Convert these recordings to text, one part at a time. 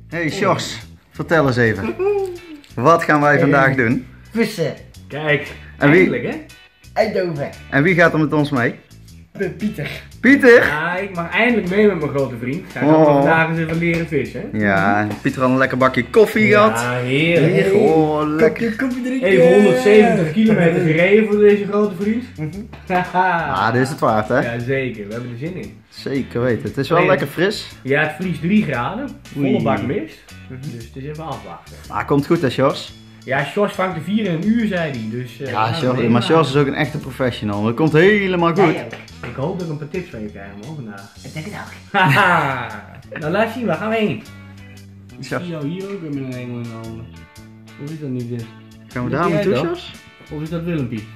Hey Sjors, vertel eens even. Wat gaan wij vandaag doen? Vissen. Kijk, En wie? eindelijk hè? Eindhoven. En wie gaat er met ons mee? Pieter. Pieter? Ja, ik mag eindelijk mee met mijn grote vriend. Ga ik Oh. vandaag eens even leren vissen. Ja, Pieter had een lekker bakje koffie gehad. Ja, heerlijk. Oh, lekker. Koffie drinken. Even 170 kilometer gereden voor deze grote vriend. Ah, dit is het waard hè? Ja, zeker. We hebben er zin in. Zeker weten. Het is wel Nee. lekker fris. Ja, het vriest 3 graden. Volle Oei. bak mist. Dus het is even afwachten. Ah, komt goed hè Sjors? Ja, Sjors vangt de 4 in een uur, zei hij. Dus, Ja, Sjors, maar Sjors is ook een echte professional. Dat komt helemaal goed. Ik hoop dat ik een paar tips van je krijg man, vandaag. Ik denk het ook. Haha. Nou, laat zien, waar gaan we heen? Ik Sjors, zie jou hier ook met een engel in de handen. Of is dat niet dit? gaan we Wat daar doe jij naartoe dan? Sjors? Of is dat Willempie?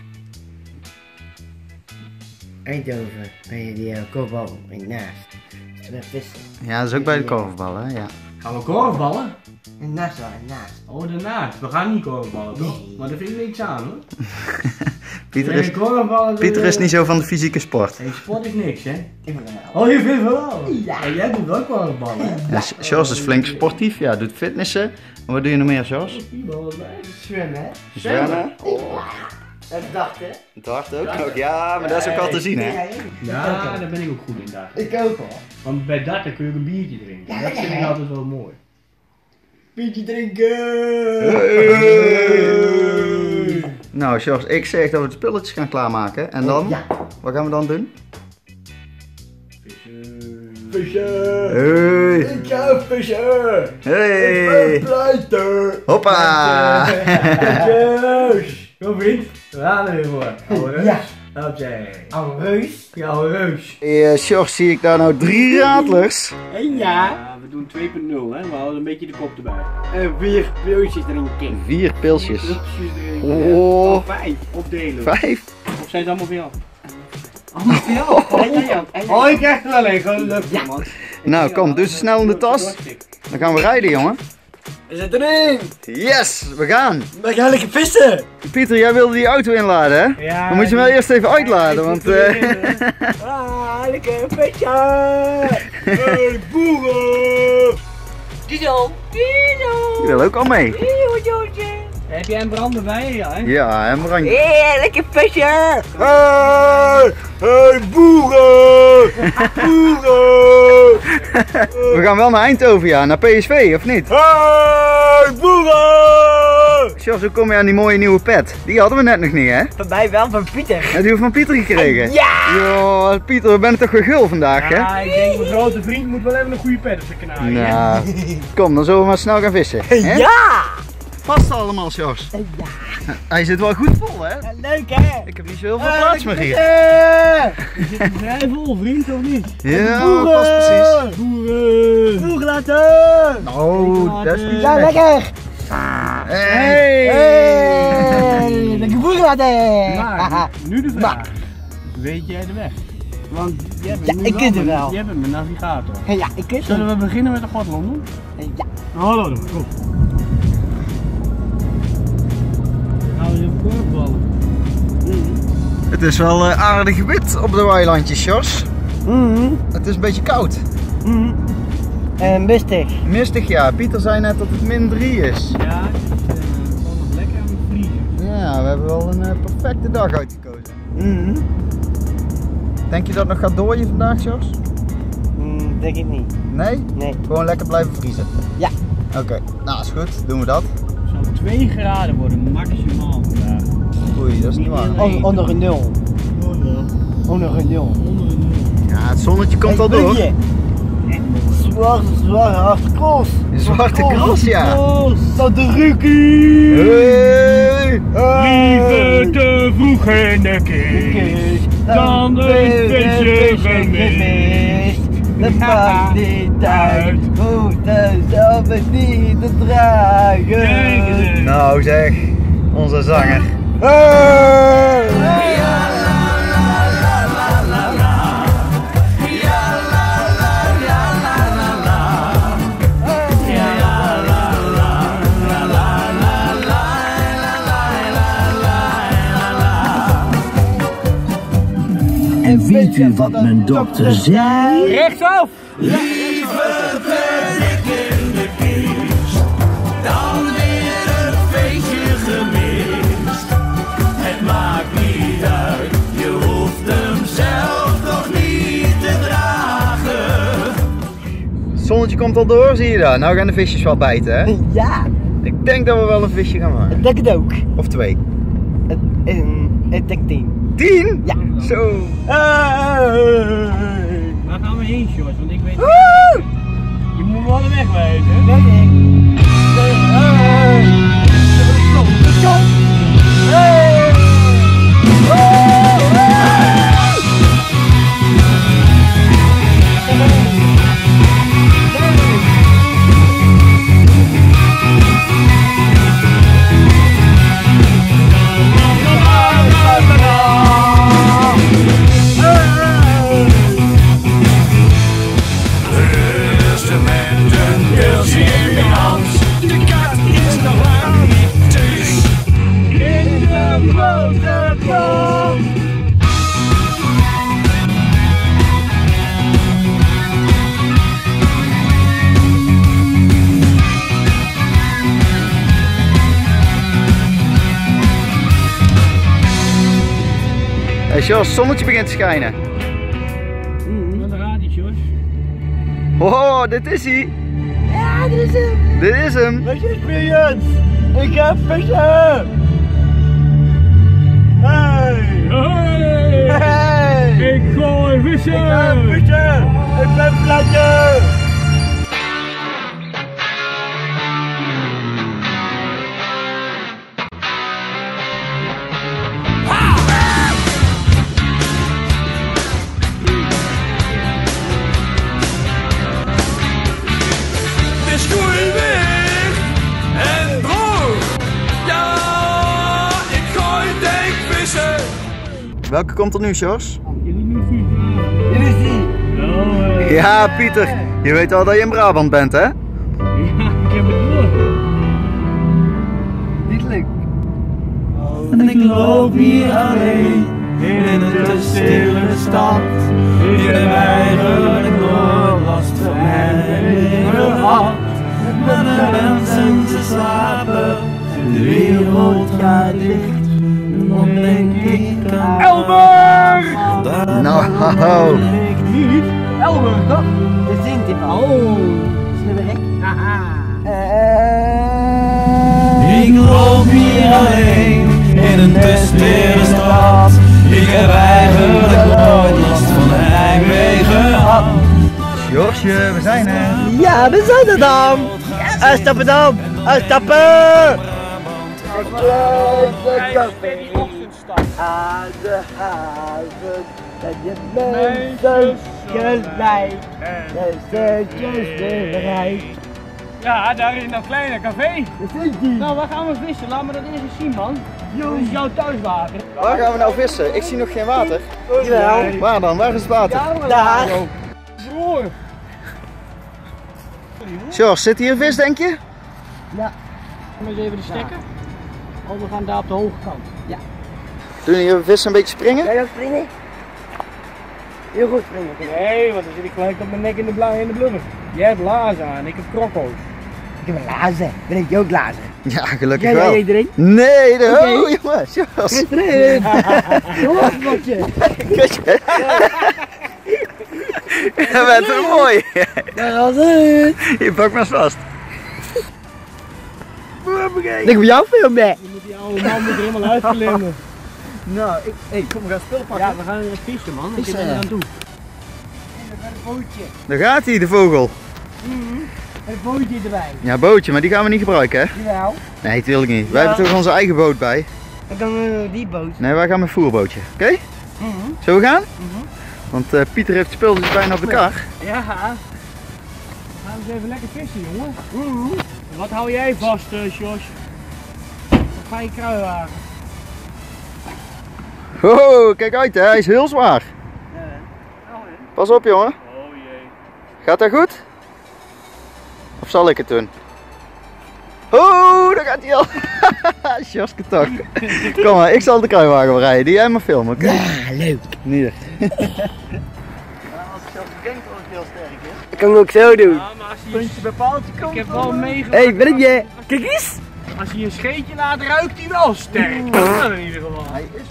Eindhoven. Ben je die kopbal naast. Met vissen. Ja, dat is ook bij de korfbal hè? Ja. Gaan we korfballen? En naast wel, naast. Oh, daarnaast. We gaan niet korfballen toch? Nee. Maar daar vind ik niks aan hoor. Pieter is niet zo van de fysieke sport. Hey, sport is niks hè? Ik ben er wel. Oh, je vindt wel? Ja. En jij doet wel korfballen hè? Ja, Sjors is flink sportief, ja, doet fitnessen. En wat doe je nog meer Sjors? Voetbal erbij. Zwemmen, hè? Zwemmen. Dat dacht, hè? Het hart ook. Ja, maar dat is ook al te zien hè? Ja, daar ben ik ook goed in daar. Ik ook al. Want bij darten kun je ook een biertje drinken. Ja, Dat vind ik ja. altijd wel mooi. Biertje drinken. Nou Sjors, ik zeg dat we de spulletjes gaan klaarmaken. En dan? Ja. Wat gaan we dan doen? Vissen. Hey! Ik ga vissen. Hey! Pleiten. Hoppa! Reus! Kom vriend, we gaan er weer voor. Oude reus. Ja. Oké. Oude reus. Ja, oude reus. Hey, Sjors, zie ik daar nou 3 radlers? En Ja, we doen 2.0 hè, we houden een beetje de kop erbij. En 4 pilsjes drinken. 4 pilsjes. Oh. Oh, 5 opdelen. 5? Of zijn ze allemaal voor jou? Allemaal voor jou. Oh, ik krijg er wel een, gelukkig Ja. man. Nou, kom, doe ze snel in de tas. Dan gaan we rijden, jongen. We zitten erin. Yes, we gaan. We gaan lekker vissen. Pieter, jij wilde die auto inladen, hè? Ja, Dan moet je hem wel eerst even uitladen, want... Ah, lekker vissen. Hey, boeren. Diesel. Ik wil ook al mee. Heb jij een brand erbij? Ja, hè? Ja, en brandje. Hey, lekker vissen. Hey, boeren! Boeren! We gaan wel naar Eindhoven, ja, naar PSV, of niet? Hey, boeren! Sjors, hoe kom je aan die mooie nieuwe pet? Die hadden we net nog niet, hè? Van mij wel, van Pieter. Heb je die van Pieter gekregen? Ja! Joh, Pieter, we zijn toch weer gul vandaag, hè? Ja, ik denk mijn grote vriend moet wel even een goede pet op zijn kanarie. hè? Nou, kom, dan zullen we maar snel gaan vissen. Hè? Ja! Past allemaal, Sjors. Ja! Hij zit wel goed vol, hè? Leuk hè? Ik heb niet zo heel veel plaats meer hier. Je zit er vrij vol, vriend, of niet? Ja, past precies. Boeren! Boer laten! Oh, dat is niet Ja, slecht. lekker! Hey! Hey! Lekker boer laten! Maar, nu de vraag. Weet jij de weg? Want jij bent Ja, nu ik ken het mijn- wel. Jij bent mijn navigator. Ja, ik ken Zullen hem. we beginnen met de Godlanden? Ja. Hallo, kom. Gaan we even korfballen. Het is wel aardig wit op de weilandjes, Sjors. Mhm. Het is een beetje koud. Mhm. En mistig. Mistig, ja. Pieter zei net dat het -3 is. Ja, het is gewoon nog lekker aan het vliegen. Ja, we hebben wel een perfecte dag uitgekozen. Mhm. Denk je dat het nog gaat dooien vandaag, Sjors? Denk ik niet. Nee? Nee. Gewoon lekker blijven vriezen? Ja. Oké, nou is goed. Doen we dat. Het zou 2 graden worden, maximaal vandaag. Oei, dat is niet waar. Onder een 0. Onder een 0. Ja, het zonnetje komt al door. Zwarte hartkroos. Een zwarte kras, ja. Dat de rukie. Hey! Lieve te vroeg in de kist, dan een visje gemist. Dat maakt niet uit, hoeft er zelf het niet te dragen. Nou zeg, onze zanger. En weet u wat mijn dokter zei? Rechtsaf! Liever ben ik in de kist. zonnetje komt al door, zie je dat? Nou gaan de visjes wel bijten, hè? Ja. Ik denk dat we wel een visje gaan maken. Ik denk het ook. Of 2. Ik denk 10. 10? Ja. Zo. Waar gaan we heen, George? Want ik weet niet. Je moet wel de weg weten. Nee. Hey Jos, het zonnetje begint te schijnen. Daar gaat hij, George. Oh, dit is hij. Ja, dit is hem. Dit is hem. Visjesvriend. Ik heb vissen. Hey! Hey. Ik gooi vissen! Ik heb vissen. Ik ben plaatje. Welke komt er nu, Jos? Dit is die. Ja, Pieter. Je weet al dat je in Brabant bent, hè? Ja, ik heb het door. Niet leuk. En ik loop hier alleen in de stille stad. Hier heb eigenlijk nooit last van mij gehad. Maar de mensen ze slapen, de wereld gaat dicht. Dan denk ik aan Elmer! Nou, Niet? Elmer, toch? Dat zingt hij van. Oh! Slimmerik. Haha! ik loop hier alleen in een te stille stad. Ik heb eigenlijk nooit last van de heimwee gehad. Josje, we zijn er. Ja, we zijn er dan. Uitstappen dan. Uitstappen. Aan de haven en je mensen gelijk. De zeetjes bereid. Ja, daar is een kleine café. Dat is die. Nou, waar gaan we vissen? Laat me dat eerst eens zien, man. Dat is jouw thuiswater. Waar gaan we nou vissen? Ik zie nog geen water. Jawel. Waar dan? Waar is het water? Daar. Broer. Jos, zit hier een vis, denk je? Ja. Kom eens even de stekker. Oh, we gaan daar op de hoge kant. Ja. Doen hier vissen een beetje springen? Jij ook springen? Heel goed springen. Nee, want dan zit ik gelijk op mijn nek in de blubber. Jij hebt lazen aan, ik heb krokko's. Ik heb een lazen. Ben ik ook lazen? Ja, gelukkig Jij wel. erin? Nee, de Oké. oh, jongens, Jos. Erin. Hoofdbotje. Kutje. Dat bent zo mooi. Dat was het. Je pakt maar eens vast. Ik heb jou film mee. Die oude man moet er helemaal uitglimmen. Nou, kom, we gaan spul pakken. Ja, we gaan vissen, man. Ik Vissen, ben er ja. aan toe. Daar gaat hij, de vogel. Een bootje erbij. Ja, bootje, maar die gaan we niet gebruiken, hè? Jawel. Nee, natuurlijk niet. Wij hebben toch onze eigen boot bij. Dan kan we die boot. Nee, wij gaan met voerbootje. Oké? Zullen we gaan? Want Pieter heeft spul dus bijna op de kar. Ja. We gaan eens even lekker vissen, jongen. Wat hou jij vast, Jos? Wat ga je kruiwagen? Oh, kijk uit hè, hij is heel zwaar. Pas op jongen. Oh jee. Gaat dat goed? Of zal ik het doen? Oh, daar gaat hij al. Sjoske toch. Kom maar, ik zal de kruiwagen rijden. Die jij maar filmen, oké? Ja, leuk. Niet. Als ik zelf denk dat het heel sterk is. Ik kan het ook zo doen. Ja, maar als je Puntje bij paaltje komt. ik heb wel meegemaakt. Hé, ben je? Kijk eens. Als je een scheetje laat, ruikt hij wel sterk. Dat in ieder geval. Hij is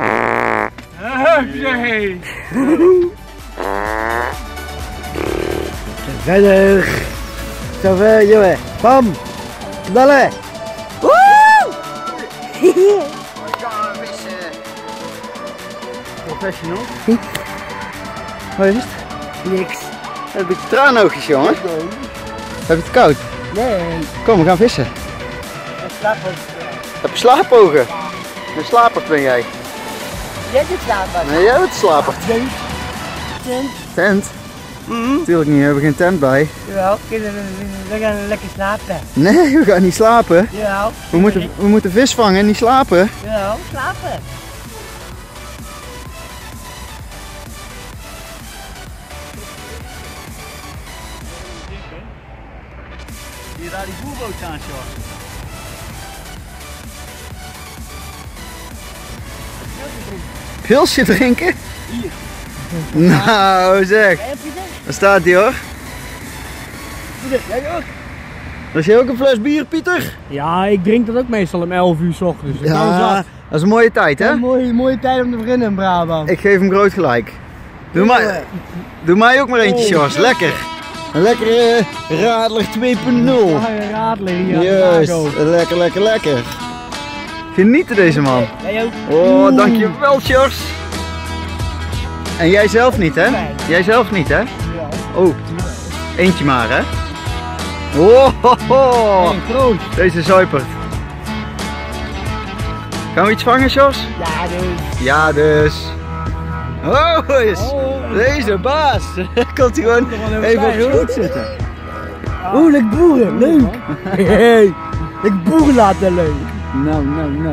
Hey. Verder. Zo ver, jongen. Bam. Dalle. Woe! We gaan vissen. Professional. Wat is het? Niks. Een beetje traanoogjes, jongen. Heb je het koud? Nee. Kom, we gaan vissen. Ik slaap ook. Heb je slaapogen? Een slapert ben jij. Jij zit slapen. Nee, jij bent een slapert. Tent. Tent? Natuurlijk niet, we hebben geen tent bij. Jawel, we gaan lekker slapen. Nee, we gaan niet slapen. Jawel. We moeten vis vangen en niet slapen. Jawel, slapen. Zie je daar die voerboot staan, Sjors? Pilsje drinken? Hier. Nou zeg, daar staat hij hoor. Jij ook? Was jij ook een fles bier, Pieter? Ja, ik drink dat ook meestal om 11 uur 's ochtends. Ik ben Ja, zat. dat is een mooie tijd hè? Mooie tijd om te beginnen in Brabant. Ik geef hem groot gelijk. Doe mij ook maar eentje, Sjors. Lekker. Een lekkere Radler 2.0. Ja, een radler hier aan de Juist, Vago. lekker, lekker, lekker. Genieten deze man. Jij ook? Oh, dankjewel, Sjors. En jij zelf niet, hè? Nee. Jij zelf niet, hè? Ja. Oh, eentje maar, hè? Oh, ho, ho. Hey, groot. Deze zuipert. Gaan we iets vangen, Sjors? Ja, dus. Ja, dus. Oh, is deze baas. Komt hij gewoon even op zijn voet zitten. Oeh, lekker boeren, leuk. Hey, lekker boeren laten leuk. Nou.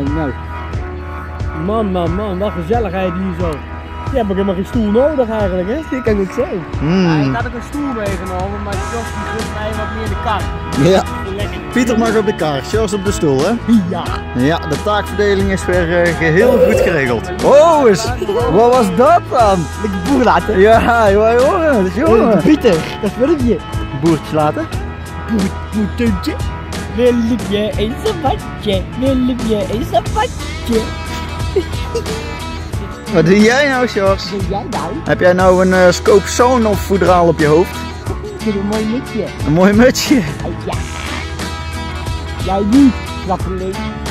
Man, wat gezelligheid hier zo. Je hebt ook helemaal geen stoel nodig eigenlijk, hè? Dit kan ik zo. Ik had ook een stoel meegenomen, maar Sjors die gunt mij wat meer de kar. Ja, Lekker. Pieter mag op de kar, Sjors op de stoel, hè? Ja. Ja, de taakverdeling is weer geheel goed geregeld. Oh, wat was dat dan? Lekker boeren laten. Ja, wij horen het, jongen. Pieter, dat wil ik je. Boertjes laten. Poetentje, wil ik je een sabatje, wil ik je een sabatje. Wat doe jij nou, Sjors? Doe jij nou? Heb jij nou een Scope Sonoff voederaal op je hoofd? Ik vind een mooi nutje. Een mooi mutsje. Ja. Jij niet, knappeling.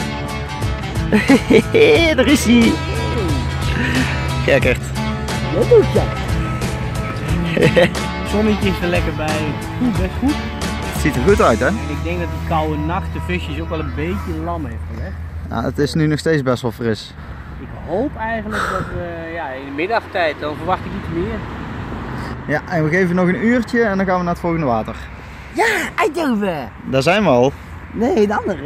Daar is hij. Gekkerd. Dat doet je. Zonnetje is er lekker bij. Goed, best goed. Het ziet er goed uit, hè? En ik denk dat die koude nacht de visjes ook wel een beetje lam heeft gelegd. Nou, het is nu nog steeds best wel fris. Ik hoop eigenlijk dat we ja, in de middagtijd, dan verwacht ik iets meer. Ja, en we geven nog een uurtje en dan gaan we naar het volgende water. Ja, Eindhoven. Daar zijn we al. Nee, de andere.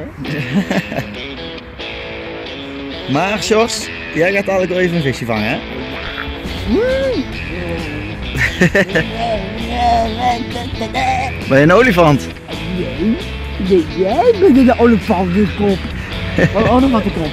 Maar Sjors, jij gaat dadelijk wel even een visje vangen, hè? Ben je een olifant? Nee, jij bent in de olifantenkop. Een olifantenkop.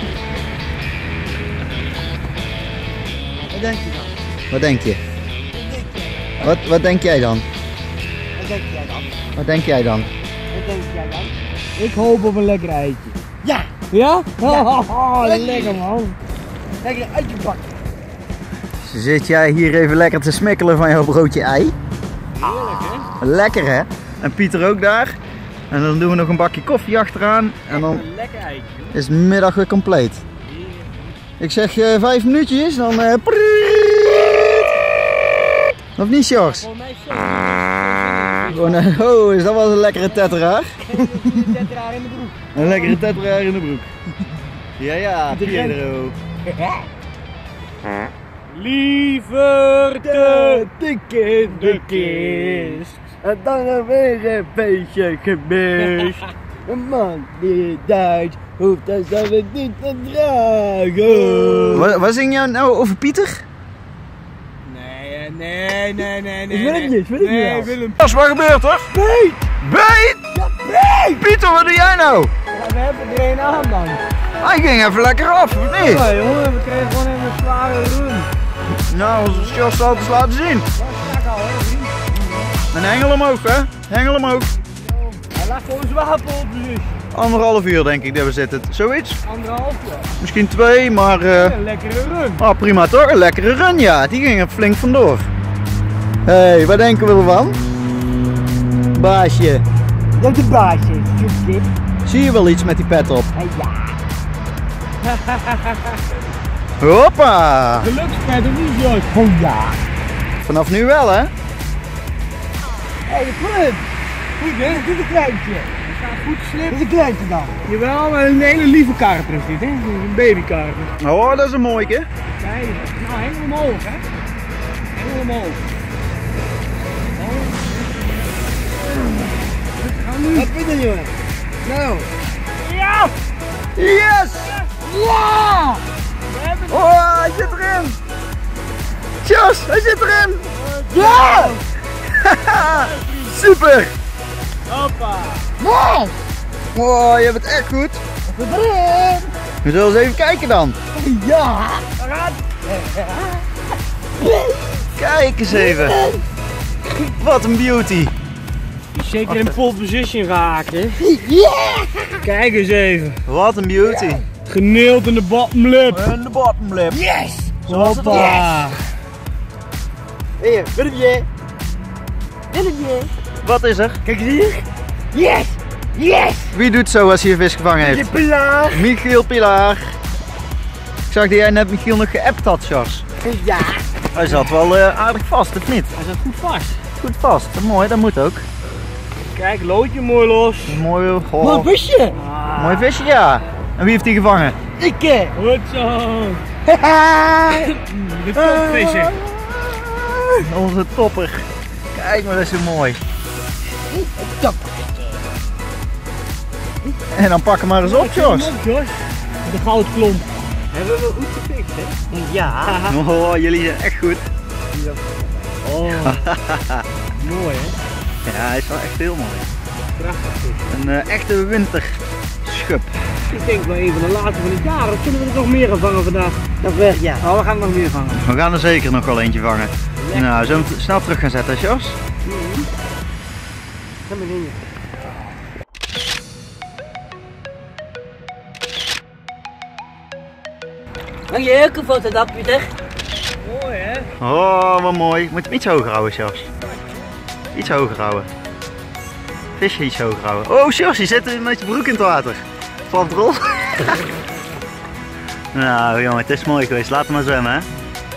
Wat denk je dan? Wat denk je? Wat denk jij dan? Wat denk jij dan? Wat denk jij dan? Wat denk jij dan? Ik hoop op een lekker eitje. Ja, Ja? Ja. Oh, lekker man. lekker uitgepakt. Zit jij hier even lekker te smikkelen van jouw broodje ei? Heerlijk hè? Lekker hè? En Pieter ook daar. En dan doen we nog een bakje koffie achteraan. En dan Een lekker eitje. is de middag weer compleet. Ik zeg 5 minuutjes, dan of niet, Sjors? Voor mij Oh, is dat wel een lekkere tetteraar? zet er haar in de broek. Een lekkere tetteraar in de broek. Ja, Piero. Liever te dik in de kist. En dan nog weer een beetje gemist. Een man die Duits hoeft dat zelf niet te dragen. Wat zing jij nou over Pieter? Nee. Ik wil het niet, wil ik niet Nee, wel. Willem. Wat gebeurt er? Beet! Beet! Pieter, wat doe jij nou? Ja, we hebben er een aan dan. Hij ging even lekker af, of niet? Ja jongen, we kregen gewoon even een zware run. Nou, onze Sjors zal het eens laten zien. Dat is al hè vriend. En hengel omhoog, hè? Hengel omhoog. Hij lag gewoon zwaar op dus. 1,5 uur denk ik dat we zitten. Zoiets? 1,5 jaar. Misschien 2, maar Een lekkere run. prima toch? Een lekkere run, ja. Die ging er flink vandoor. Hé, wat denken we ervan? Baasje. Dat de baas is, zoekje. Zie je wel iets met die pet op? Ja. Hoppa! Gelukspet of niet, Jos? Oh ja. Vanaf nu wel, hè? Hé, de plum. Goed hè? Dit is een kleintje. Gaat goed slip. Dit is een kleintje dan. Jawel, maar een hele lieve karper is dit, hè? Een babykarper. Oh, dat is een mooie. Kijk, nou hengel omhoog, hè? Hengel omhoog. Wat vind je, jongen? Nou. Ja! Yes! Ja! Oh, hij zit erin! Jos, hij zit erin! Ja! Super! Hoppa! Nee! Oh, je bent echt goed. Erin! We zullen eens even kijken dan. Ja! Kijk eens even. Wat een beauty. Die is zeker in pole position geraakt, hè? Ja! Kijk eens even. Wat een beauty. Geneeld in de bottom lip. En de bottom lip. Yes! Hoppa! Hier, Willempje. Willempje. Wat is er? Kijk eens hier. Yes! Yes! Wie doet zo als hij een vis gevangen Je heeft? pilaar. Michiel Pilaar. Ik zag dat jij net Michiel nog geappt had, Sjors. Ja! Hij zat wel aardig vast, of niet? Hij zat goed vast. Goed vast. Mooi, dat moet ook. Kijk, loodje mooi los. Mooi, Mooi oh, visje. mooi visje, ja. En wie heeft die gevangen? Ik. Goed zo. De topvisser. Onze topper. Kijk maar, dat is zo mooi. Top. En dan pak hem maar eens op, Jos. Op, Jos. De goudklomp. Hebben we goed gefixt, hè? Ja. Oh, jullie zijn echt goed. Oh. Mooi, hè? Ja, hij is wel echt heel mooi. Prachtig vis. Een echte winterschub. Ik denk wel een van de laatste van het jaar. Of zullen we er nog meer gaan vangen vandaag? Dat weg, ja. Oh, we gaan er nog meer vangen. We gaan er zeker nog wel eentje vangen. Lekker. Nou, zullen we hem snel terug gaan zetten, Jos? Ga maar in. Mag je ook een foto dat, Pieter? Mooi, hè? Oh, wat mooi. Ik moet hem iets hoger houden, Jos. Iets hoger houden. Visje iets hoger houden. Oh, Jos, je zit met je broek in het water. Valt erop. Nou, jongen, het is mooi geweest. Laat hem maar zwemmen, hè.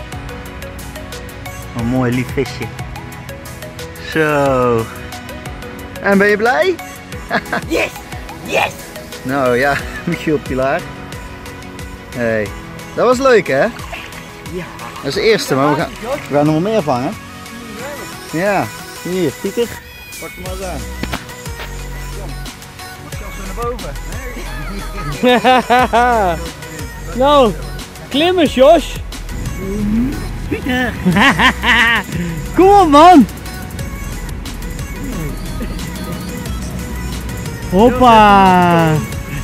Een mooi lief visje. Zo. En ben je blij? Yes! Yes! Nou ja, Michiel Pilaar. Hey, dat was leuk, hè? Ja. Dat is de eerste, maar we gaan nog wel meer vangen. Ja, hier, Pieter. Pak hem maar eens aan. Kom, zelfs weer naar boven. Nou, klimmen, Jos. Pieter! Kom op, man! Hoppa.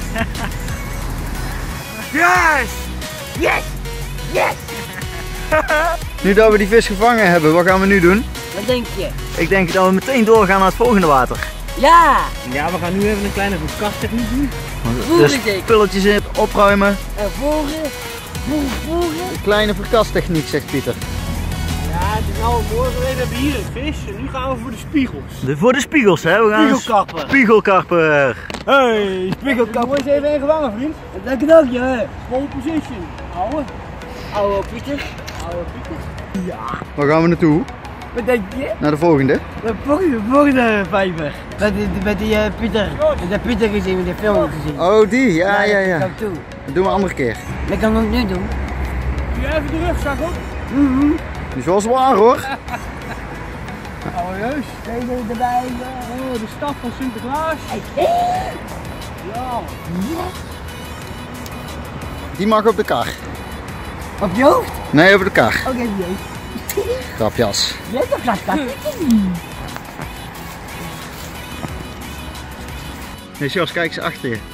Yes! Yes! Yes! Nu dat we die vis gevangen hebben, wat gaan we nu doen? Wat denk je? Ik denk dat we meteen doorgaan naar het volgende water. Ja! Ja, we gaan nu even een kleine verkasttechniek doen. Dus zeker. spulletjes in, opruimen. En voeren. Voeren. Kleine verkasttechniek, zegt Pieter. Ja, het is nou mooi geweest. We hebben hier een vis en nu gaan we voor de spiegels. Voor de spiegels, hè? We gaan Spiegelkapper. Spiegelkarper. Hey, spiegelkap. Mooi eens even een gevangen, vriend. Dat kan ook, joh. Pole position. Ouwe. Oude Pieter. Ouwe Pieter. Waar gaan we naartoe? Wat denk je? Naar de volgende. De volgende vijver. Met die Pieter. Met de Pieter gezien, met de film gezien. Oh, die? Ja. Dat kan ik toe. Dat doen we een andere keer. Dat kan ik ook nu doen. Doe je even de rugzak op? Die is wel zwaar, hoor. Ouwe jeus. Deze erbij. Oh, de staf van Sinterklaas. Ja. Die mag op de kar. Op je hoofd? Nee, op de kar. Oké, jezus. Grapjas. Jij toch dat? Nee, Jos, kijk eens achter je.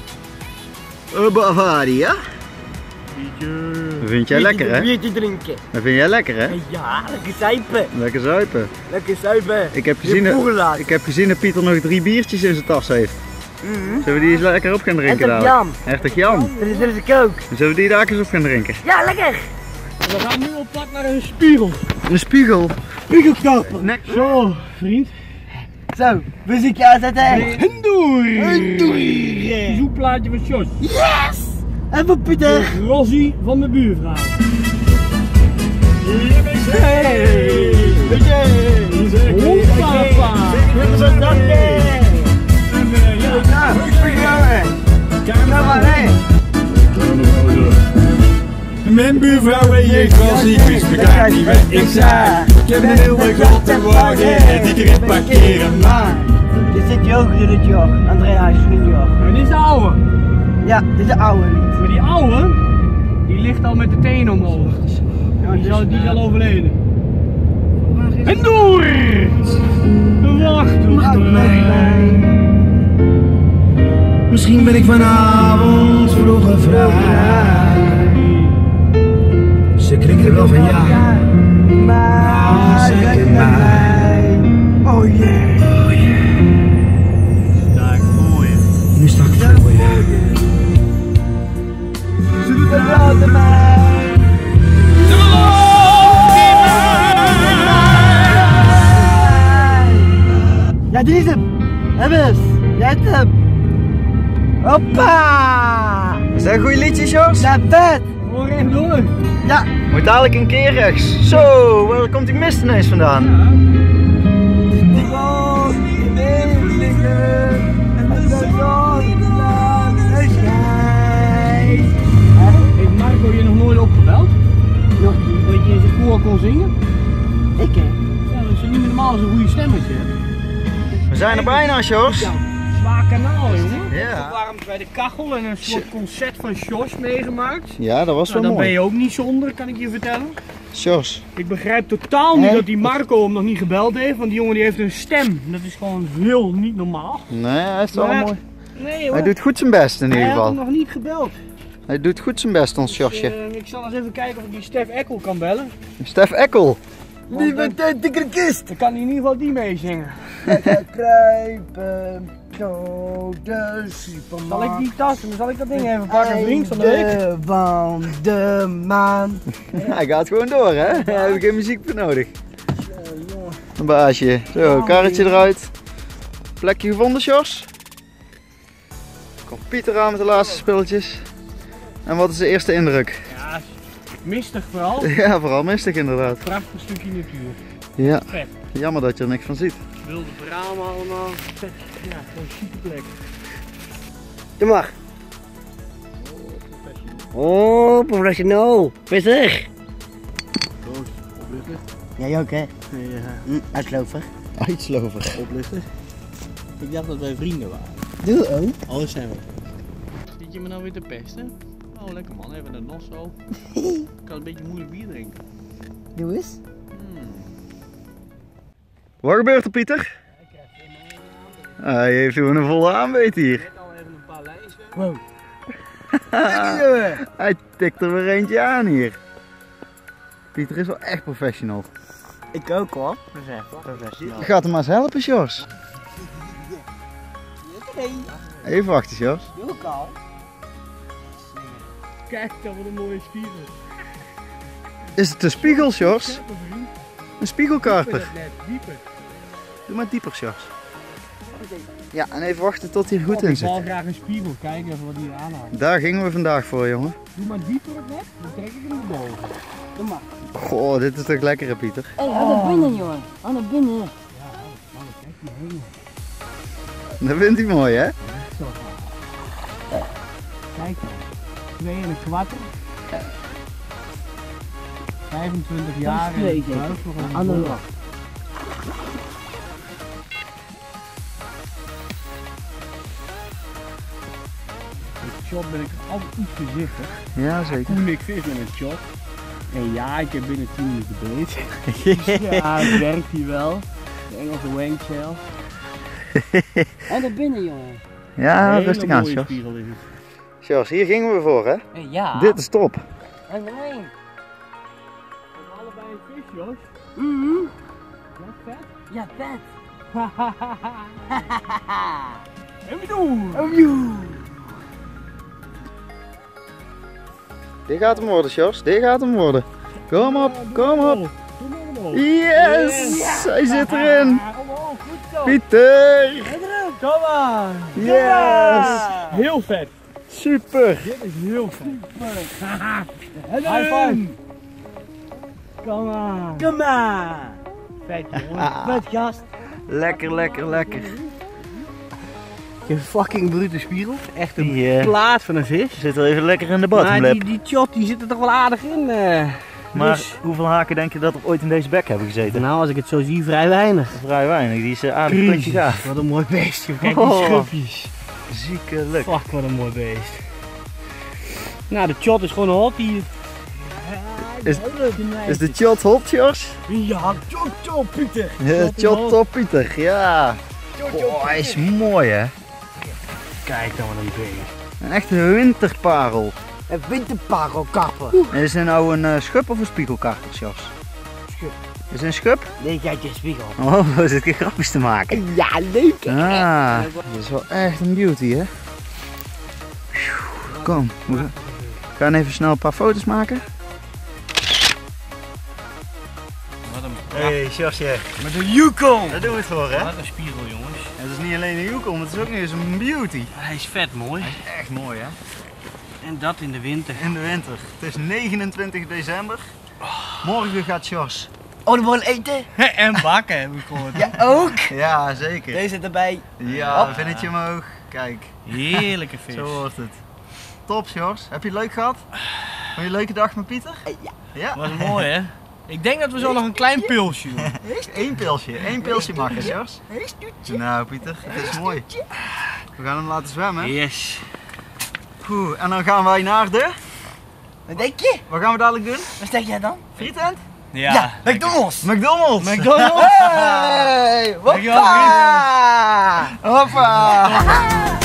Bavaria. Dat vind jij lekker, hè? Biertje drinken. Dat vind jij lekker, hè? Ja, lekker zuipen. Lekker zuipen. Lekker zuipen. Ik heb gezien dat Pieter nog 3 biertjes in zijn tas heeft. Zullen we die eens lekker op gaan drinken Hertog dadelijk? Jan. Hertog Jan. Dat is ik ook. Zullen we die daar eens op gaan drinken? Ja, lekker. We gaan nu op pad naar een spiegel. Een spiegel. Spiegelkapper. Nek. Zo, vriend. Zo, muziekje aanzetten. Een doei! Een doei! Zoekplaatje van Jos. Yes! En voor Pieter. Rossie van de buurvrouw. Mijn buurvrouw en ik was niet wist begrijp niet wat ik zei. Ik heb een hele grote wagen die erin parkeren. Maar, dit zit je ook in het joch, Andreas Junior. En dit is de oude. Ja, dit is de oude lied. Maar die oude, die ligt al met de tenen omhoog. Die is al overleden. En door! Wacht op mij. Misschien ben ik vanavond vroeger vrij. Ze klinken wel van ja, Maar zeg het mij. Oh yeah. Oh yeah, Sta ik voor je. nu sta ik voor je. Ze doet het wel aan mij. Ja, die is hem. Hebben jij hebt hem. Hoppa. Is dat een goeie liedje, Jos? Naar bed. Voor en door. Ja. Moet dadelijk een keer rechts. Zo, waar komt die mist ineens vandaan? Die woont in Meelingen. En de zon laat de schijn. Heeft Marco je nog nooit opgebeld? Nog niet. Dat je in zijn koor kon zingen? Ik hè. Ja, dat is niet meer normaal zo'n goede stemmetje. We zijn er bijna, Jos. Ja, zwaar kanaal, jongen. Ja. We waren bij de kachel en een soort concert van Jos meegemaakt. Ja, dat was Nou, wel dan ben mooi. je ook niet zonder, kan ik je vertellen. Jos. Ik begrijp totaal niet dat die Marco hem nog niet gebeld heeft, want die jongen die heeft een stem. Dat is gewoon heel niet normaal. Nee, hij heeft wel Maar- mooi. Nee hoor, Hij doet goed zijn best in ieder hij had hem geval. nog niet gebeld. Hij doet goed zijn best, ons Josje. Ik zal eens even kijken of ik die Stef Eckel kan bellen. Stef Eckel. Die meteen de kist. Dan kan hij in ieder geval die meezingen. Lekker kruipen. Zo de Superman. Zal ik die tas, dan zal ik dat ding even pakken, vriend van de week. Einde van de maan. Hij gaat gewoon door, hè? Hij heeft geen muziek voor nodig. Een baasje. Zo, karretje eruit. Plekje gevonden, Jos. Komt Pieter aan met de laatste spulletjes. En wat is de eerste indruk? Ja, mistig vooral. Ja, vooral mistig inderdaad. Prachtig stukje natuur. Ja, Vet. jammer dat je er niks van ziet. Wilde bramen allemaal. Vet. Ja, gewoon super plek. Doe maar. Oh, professional. Visser. Jij ook, hè? Uitloper. Uitslover. Oplichten. Ik dacht dat wij vrienden waren. Doe ook. Alles zijn we. Zit je me nou weer te pesten? Oh, lekker man, even een nos zo. Ik kan een beetje moeilijk bier drinken. Doe eens. Wat gebeurt er, Pieter? Hij heeft gewoon een volle aanbeet hier. Net al even een paar lijzen. Wow. Hij tikt er weer eentje aan hier. Pieter is wel echt professional. Ik ook hoor. Professional. Je gaat hem maar eens helpen, Jos. Even wachten, Jos. Doe ik al. Kijk, dat wordt een mooie spiegel. Is het een spiegel, Jos? Scherpe vriend. Een spiegelkarper. Dieper net, dieper. Doe maar dieper, Jos. Ja, en even wachten tot hij er goed in Ik wil zit. graag een spiegel, kijken even wat hier aanhoudt. Daar gingen we vandaag voor, jongen. Doe maar dieper het net, dan trek ik hem naar boven. Doe maar. Goh, dit is toch lekker, hè, Pieter? Hé, aan naar binnen jongen. Aan naar binnen. Dat vindt hij mooi, hè? Kijk, 2 en een kwart. 25 jaar en twee, een zeker. buik nog een Aan de bol. lach. Met chop ben ik altijd iets voorzichtig. Ja, zeker. Toen ik vis met een chop. En ja, ik heb binnen 10 minuten beet. Ja, het werkt hier wel. De Engelse wangshell. Aan naar binnen jongen. Ja, Hele rustig aan, mooie Jos. spiegel is het. Jos, hier gingen we voor, hè? Ja. Dit is top. En nee. We hebben allebei een vis, Jos. Mhm. Ja, vet. Ja, vet. En we doen! Oh joe. Dit gaat hem worden, Jos. Dit gaat hem worden. Kom op, kom op. Doe maar omhoog. Yes! Hij zit erin. Omhoog. goed zo. Pieter! Kom maar. Yes! Heel vet. Super! Dit is heel vet. High five. Kom maar. Kom maar. Vet jongen. Vet gast. Lekker, lekker, lekker. Je fucking brute spiegel. Echt een Die, plaat van een vis. Zit wel even lekker in de Maar bottomlip. die chot die zit er toch wel aardig in. Maar Dus, hoeveel haken denk je dat er ooit in deze bek hebben gezeten? nou, als ik het zo zie, vrij weinig. Vrij weinig, die is aardig puntje gaaf. Wat een mooi beest. joh. Kijk Oh. die schubjes. Ziekelijk. Fuck, wat een mooi beest. Nou, de chot is gewoon een hot hier. Is de shot hot, Jos? Ja, top, Pieter. Ja, shot top, Pieter. Ja. Oh, hij is mooi, hè? Kijk dan wat een beest. Een echte winterparel. Een winterparelkapper. Is dit nou een schub of een spiegelkarper, Jos? Schub. Is het een schub? Nee, kijk je spiegel. Oh, we zitten grapjes te maken. Ja, leuk. Ah, dit is wel echt een beauty, hè? Kom, we gaan even snel een paar foto's maken. Wat een Hey, Josje. met een Yukon. Daar doen we het voor, hè? Wat een spiegel jongens. Het is niet alleen een Yukon, het is ook nog eens een beauty. Hij is vet mooi. Echt mooi, hè? En dat in de winter. In de winter. Het is 29 december. Morgen gaat Jos. Oliebol eten? En bakken heb ik gehoord. Ja, ook. Ja, zeker. Deze erbij. Ja, Hop. vinnetje omhoog. Kijk, Heerlijke vis. zo wordt het. Top, Jos. Heb je het leuk gehad? Vond je een leuke dag met Pieter? Ja. Ja? Was mooi hè? Ik denk dat we zo nog een klein pulsje doen. Eén pilsje mag eens, Jos. Nou, Pieter, het is mooi. We gaan hem laten zwemmen. Yes. Goed, en dan gaan wij naar de... Wat denk je? Wat gaan we dadelijk doen? Wat denk jij dan? Frietent? Ja, McDonald's. McDonald's! McDonald's. Hey, Dankjewel, hoppa! Hoppa!